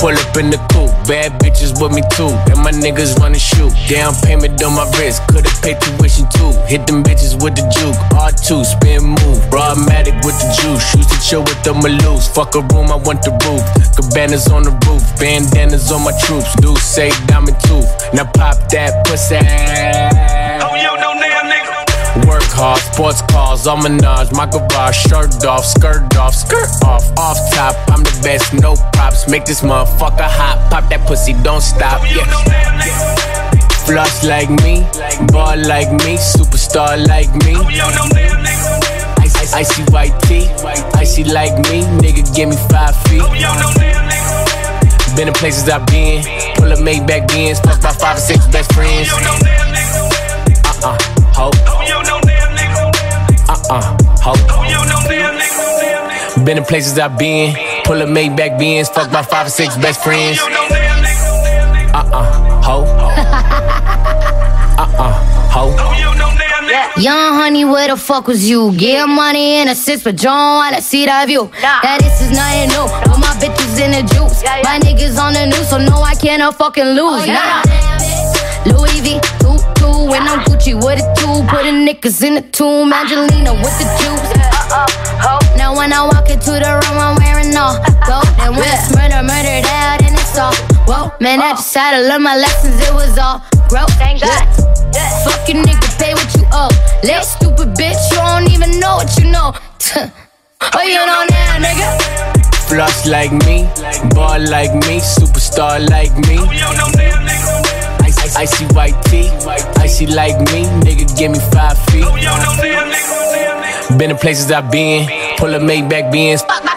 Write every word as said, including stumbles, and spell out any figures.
Pull up in the coupe, bad bitches with me too. And my niggas wanna shoot. Down payment on my wrist, could've paid tuition too. Hit them bitches with the juke, R two, spin move. Broadmatic with the juice, used to chill with the Maloose. Fuck a room, I want the roof. Cabanas on the roof, bandanas on my troops. Do say diamond tooth, now pop that pussy. Oh, yo, no damn nigga. Work hard, sports cars, all menage, my garage, shirt off, skirt off, skirt off, off top. I'm the best, no props. Make this motherfucker hot, pop that pussy, don't stop. Oh, yo, Yeah. no damn nigga. Floss like me, ball like me, superstar like me. Oh, yo, no damn nigga. Icy, icy white tee, icy like me, nigga give me five feet. Oh, yo, no damn nigga. Been in places I've been, pull up Maybach Benz, fuck about five or six best friends. Oh, yo, no damn nigga. Uh-uh, ho, Oh, yo, no damn nigga. uh-uh, ho. Oh, yo, no damn nigga. Been in places I've been, pull up Maybach Benz, fuck about five or six best friends. Oh, yo, no damn nigga. Uh-uh, ho. Uh-uh, ho. Oh, yo, no damn nigga. Young honey, where the fuck was you? Get money in assist, but you don't wanna see that view. That this is nothing new. All my bitches in the juice. My niggas on the news, so no, I cannot fucking lose. Nah. Louis V, two, two, and I'm Gucci with a two. Putting niggas in the tomb. Angelina with the juice. Now when I walk into the room, I'm wearing all gold. And when it's murder, murder that, and it's all whoa. Man, I just had to learn my lessons. It was all growth. Thank God. Fuck you, nigga, pay what you owe. Little stupid bitch, you don't even know what you know. Oh, you know that, nigga. Floss like me, ball like me, superstar like me. Oh, yo, no damn nigga. Icy, icy white tee, icy like me, nigga give me five feet. Oh, yo, no damn nigga. Been in places I've been, pull up Maybach Benz.